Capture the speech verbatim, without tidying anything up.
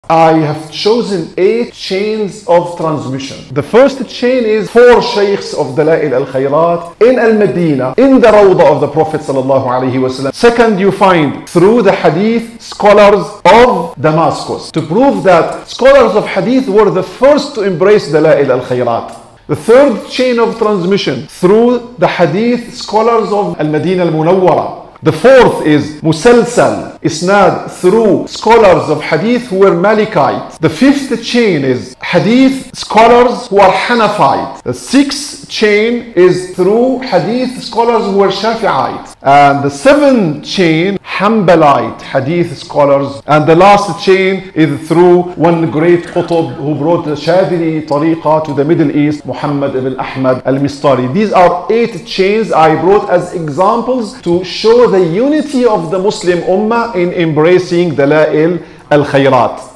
I have chosen eight chains of transmission. The first chain is four shaykhs of Dalail al-Khayrat in Al-Madinah, in the Rawdah of the Prophet sallallahu alaihi wasallam. Second, you find through the hadith scholars of Damascus, to prove that scholars of hadith were the first to embrace Dalail al-Khayrat. The third chain of transmission through the hadith scholars of Al-Madinah al-Munawwara. The fourth is Musalsal, Isnad, through scholars of hadith who were Malikite. The fifth chain is hadith scholars who are Hanafite. The sixth chain is through hadith scholars who were Shafi'ite. And the seventh chain, Hanbalite hadith scholars. And the last chain is through one great Qutb who brought the Shadili Tariqa to the Middle East, Muhammad ibn Ahmad al-Mistari. These are eight chains I brought as examples to show the unity of the Muslim Ummah in embracing Dalail al-Khayrat.